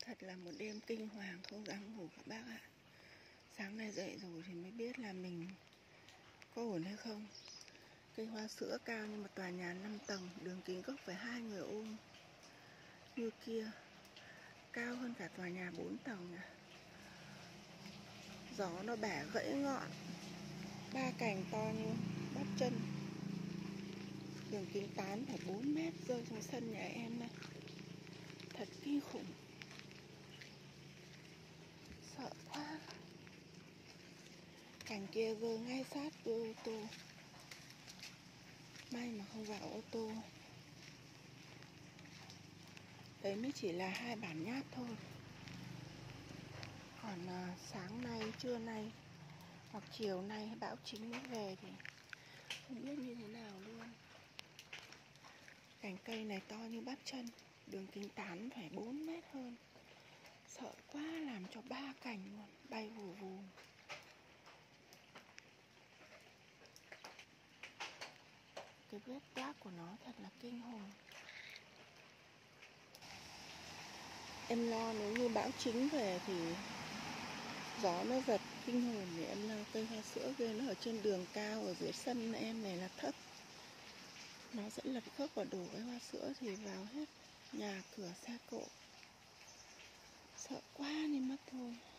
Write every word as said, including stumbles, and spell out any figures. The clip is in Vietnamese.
Thật là một đêm kinh hoàng không dám ngủ các bác ạ. Sáng nay dậy rồi thì mới biết là mình có ổn hay không. Cây hoa sữa cao như một tòa nhà năm tầng, đường kính gốc phải hai người ôm. Như kia, cao hơn cả tòa nhà bốn tầng. Gió nó bẻ gãy ngọn, ba cành to như bắp chân. Đường kính tám phẩy bốn mét rơi xuống sân nhà em này. Thật kinh khủng. Sợ quá. Cành kia rơi ngay sát với ô tô. May mà không vào ô tô. Đấy mới chỉ là hai bản nháp thôi. Còn à, sáng nay, trưa nay hoặc chiều nay bão chính mới về thì không biết như thế nào luôn. Cành cây này to như bắp chân, đường kính tám phẩy bốn mét hơn. Sợ quá, làm cho ba cành luôn bay vù vù. Cái vết toác của nó thật là kinh hồn. Em lo nếu như bão chính về thì gió nó giật kinh hồn, thì em lo cây hoa sữa kia nó ở trên đường cao, ở dưới sân em này là thấp, nó sẽ lật khớp vào đổ cái hoa sữa thì vào hết nhà cửa xe cộ. Sợ quá nên mất thôi.